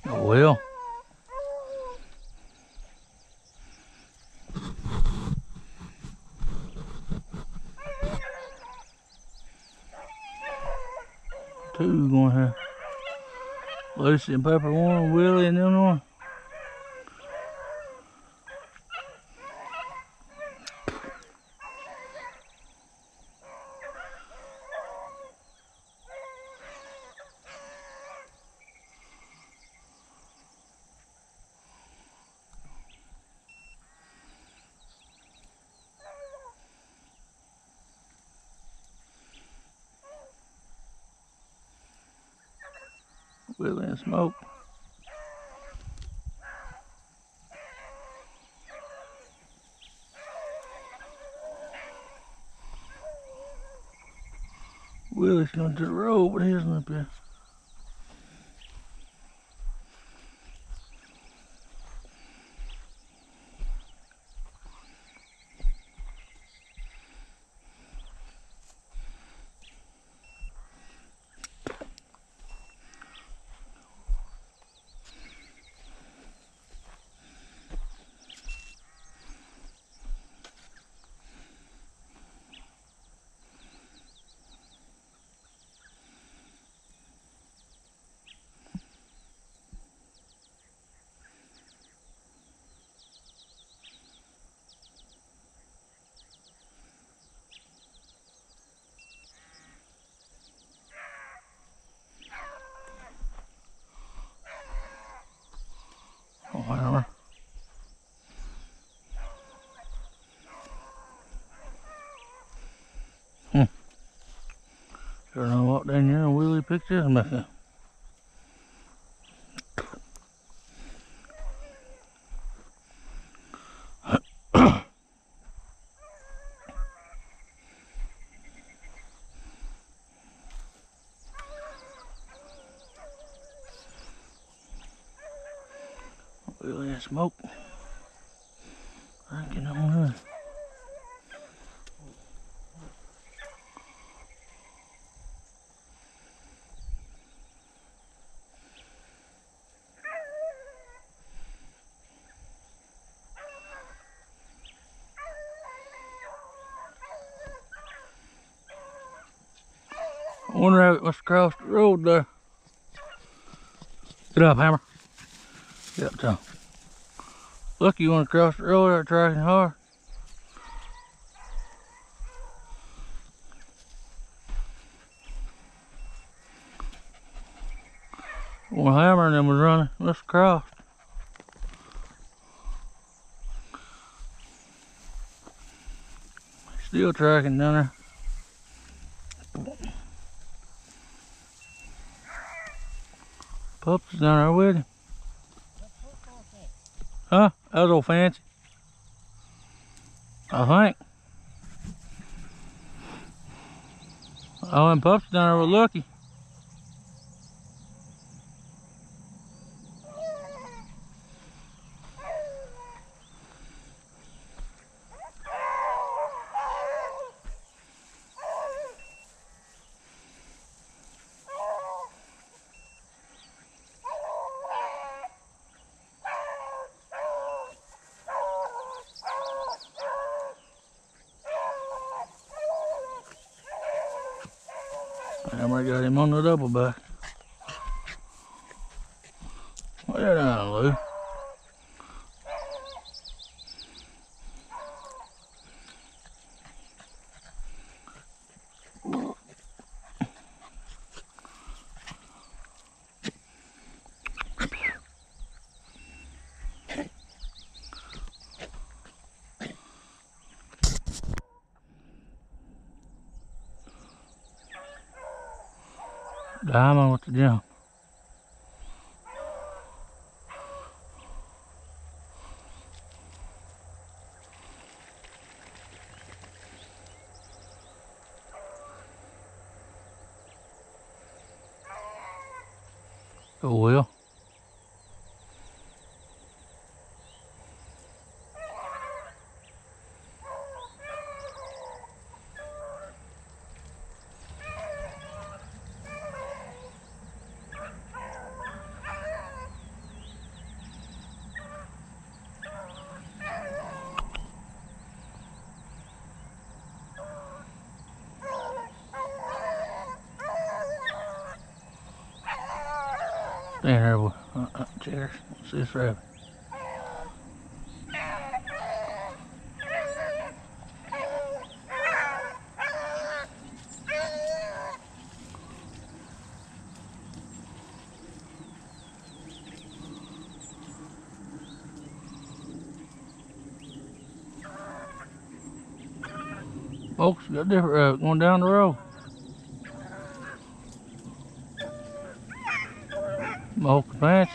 Oh well. Two going here. Lucy and Pepper one, Willie and them one. Willie and Smoke. Willie's going to the road, but he isn't up here. Oh, whatever. Sure enough, walked down there and Willie picked this back up. Willie and Smoke. I can on her. One rabbit must cross the road there. Get up, Hammer. Get up, Tom. Look, you want to cross the road there tracking hard. Well, Hammer and them was running. Let's cross. Still tracking down there. Pups is down there with him. Huh? That was old Fancy. I think. Oh, and Pups down there with Lucky. Hammer got him on the double back. Well, they're down, Lou. Diamond with the jump. Oh well. Stand here, boy. Checkers. See this rabbit. Folks, got a different rabbit going down the road. Smoke pants.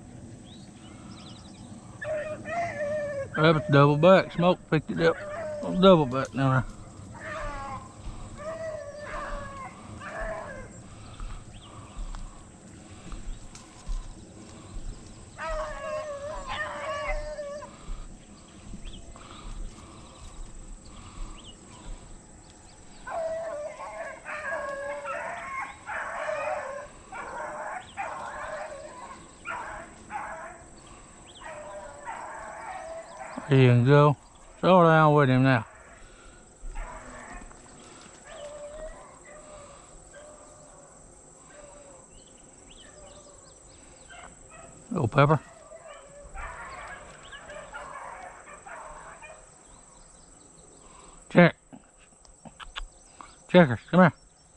Rabbit's double back. Smoke picked it up. Double back down there. There you go. Slow down with him now. Go, Pepper. Checkers, come here.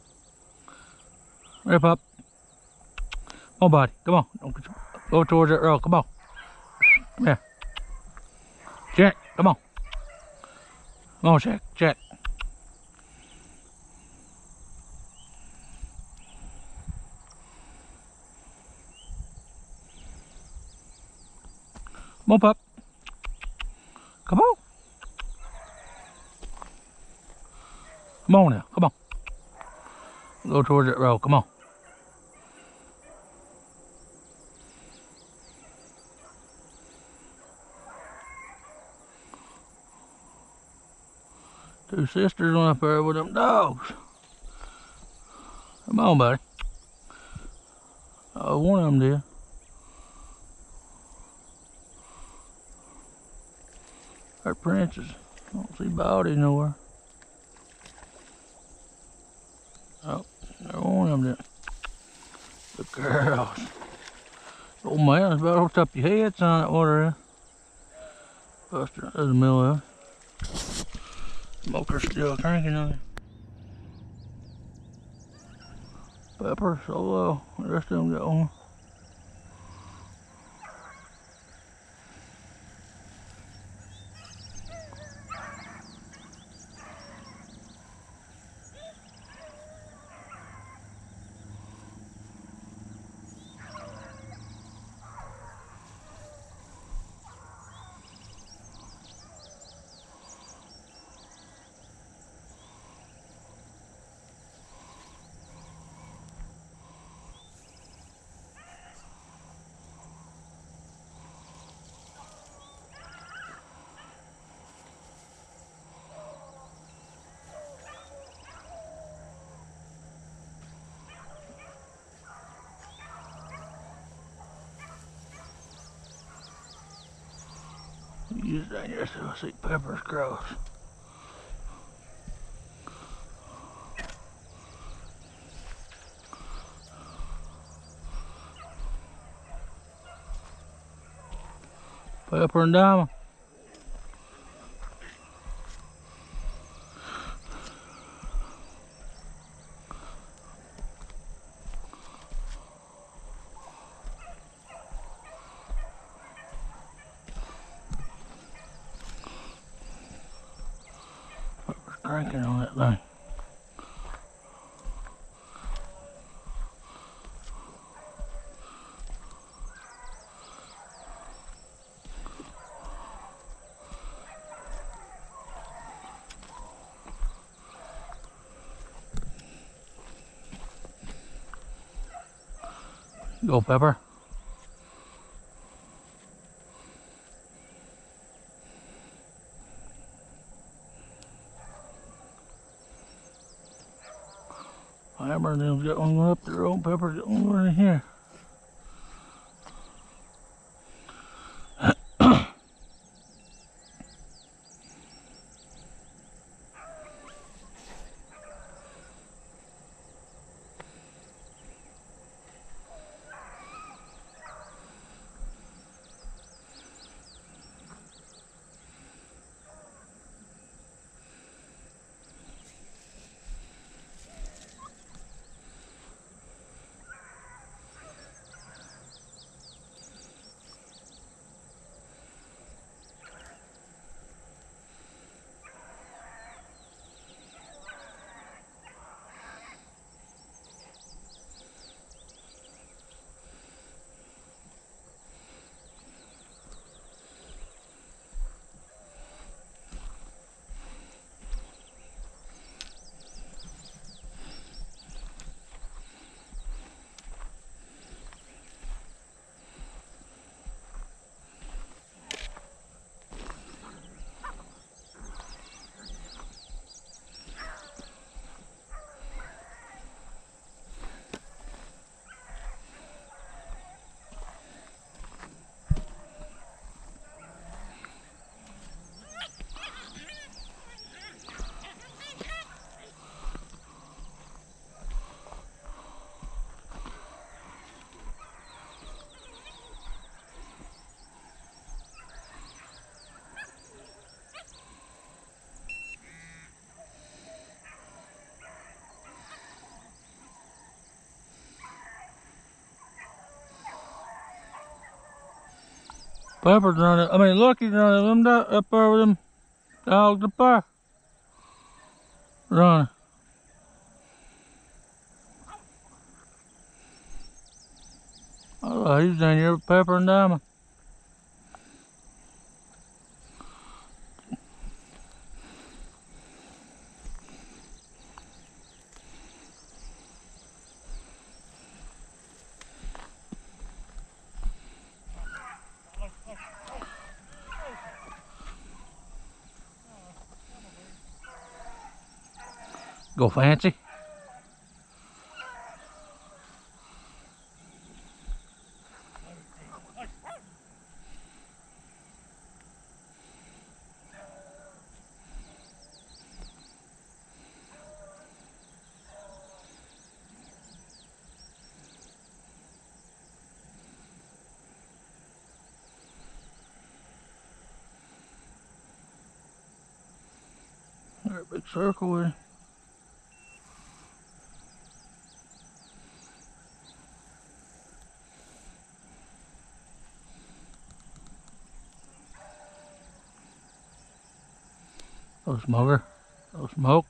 Rip up. Come on, buddy. Come on. Don't go towards that road. Come on. Come here. Check. Come on. Come on, check. Come on, pup. Come on. Come on now. Come on. Go towards that road. Come on. Two sisters went up there with them dogs. Come on, buddy. Oh, one of them did. Our princess. I don't see Baldy nowhere. Oh, there one of them did. The girls. Old man, it's about to top your head, son, that water is. Buster, there's the middle of it. Smoker's still cranking on it. Pepper, Solo, the rest of them got one. Use down here so I see Pepper's cross. Pepper and Diamond. Cranking on that thing. Go, Pepper. Hammer and them's got one up there. Old Pepper's got one in here. Pepper's running. I mean, Lucky's running. Them up there with them dogs up there. Running. Oh, he's down here with Pepper and Diamond. Go fancy. There's a big circle with him. Oh, smoker. Oh, smoke.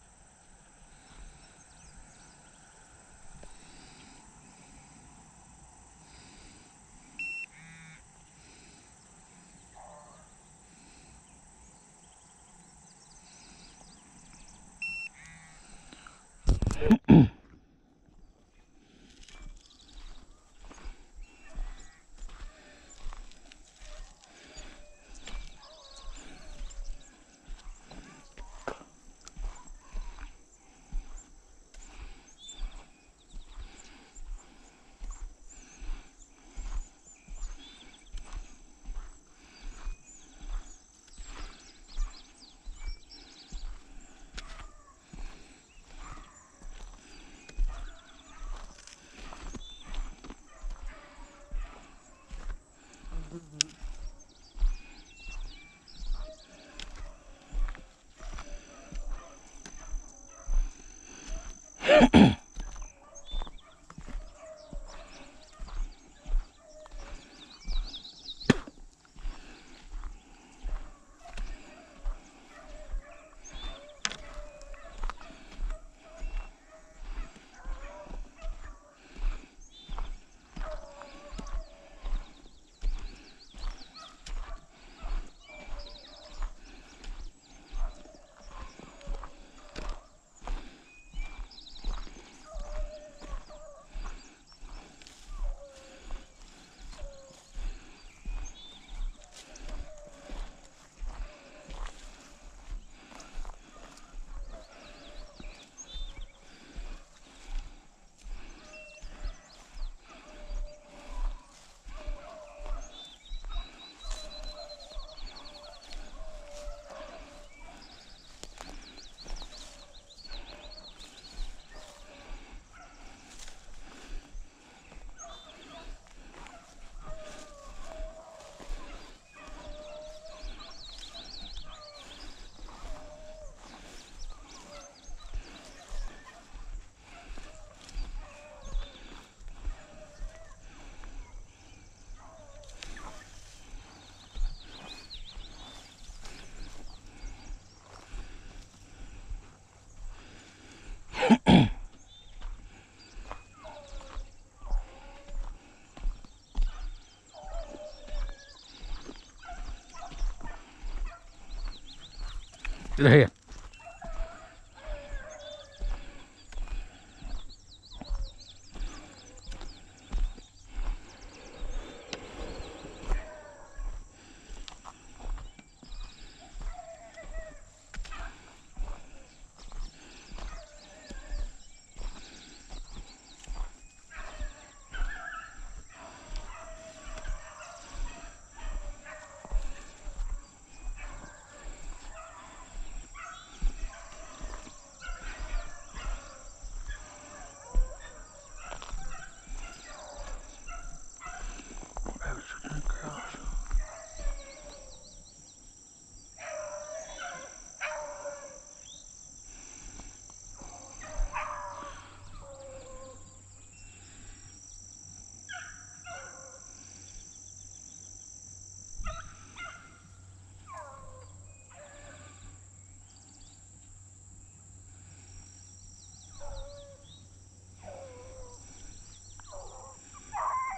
Get ahead.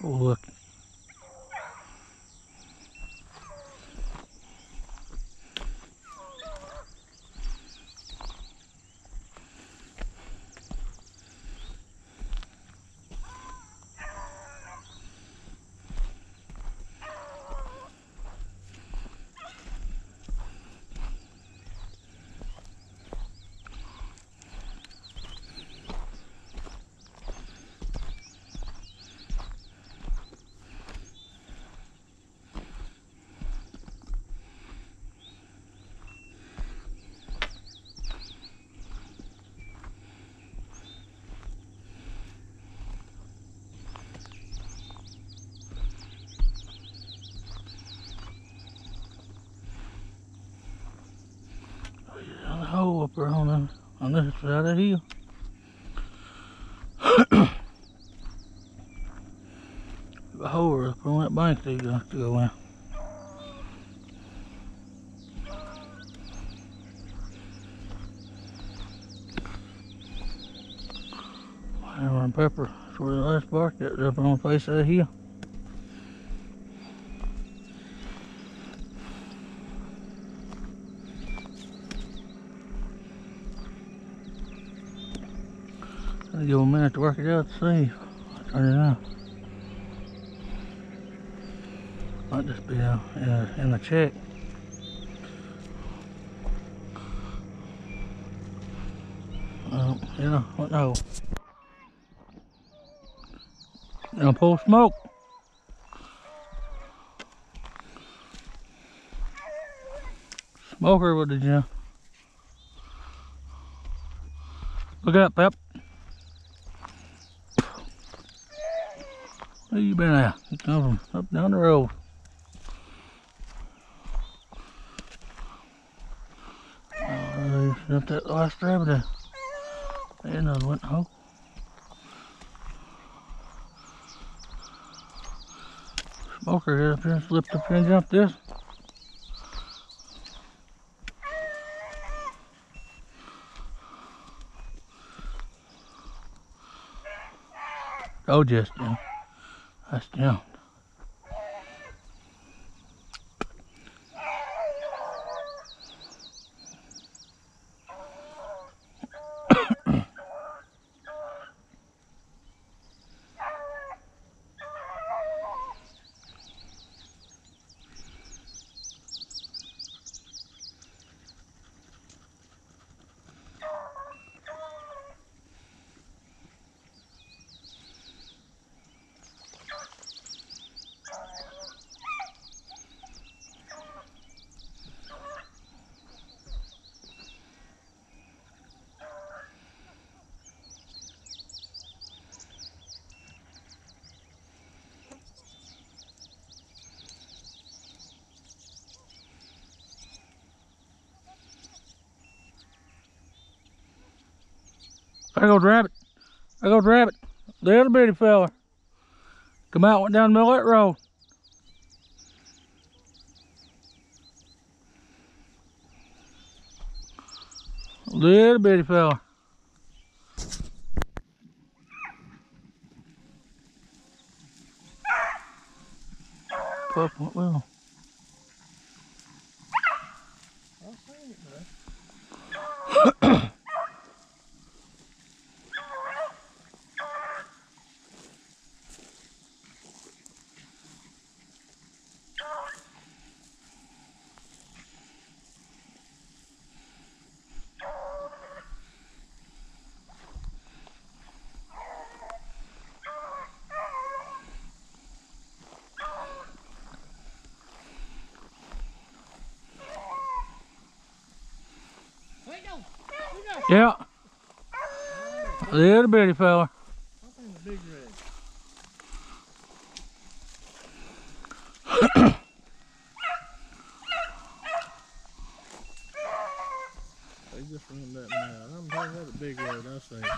Oh, look. There's a hole up there on this side of the hill. A hole up on that bank that you have to go in. Hammer and pepper. That's where the last bark that's up on the face of the hill. I'll give them a minute to work it out to see. I'll turn it on. Might just be in the check. You know, what no. Now pull smoke. Smoker, what did you? Look up, Pep. Where you been at? You come from up down the road. Up that last rabbit there. There's another one. Oh. Smoker got up here and slipped up here and jumped this. Oh, just jumped. That's jumped. There goes the rabbit. There goes the rabbit. The little bitty fella. Come out, went down the middle of that road. Little bitty fella. Pup went with him. I seen it, man. Yeah. Little bitty fella. I think the big red. They just run that mad. I'm talking about the big red, I say.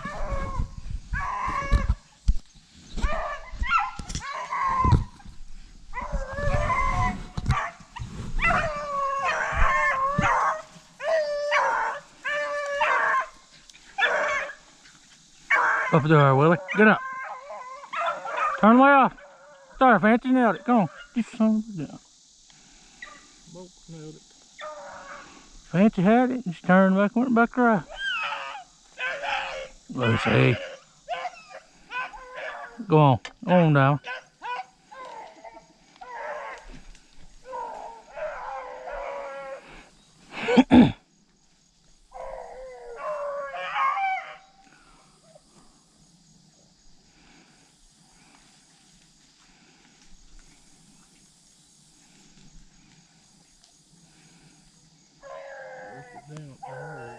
Up there, Willie. Get up. Turn the way off. there, Fancy. Nailed it. Come on. Get your son of a gun. Boat nailed it. Fancy had it and she turned back, went back right. Lucy. Go on. Go on down. Damn, hard.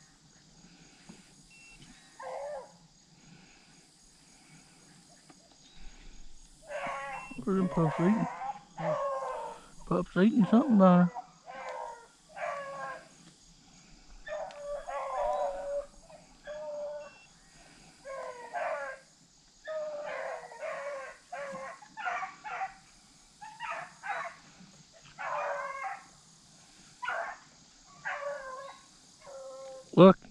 Where's them pups eating? Pups eating something down there. Look.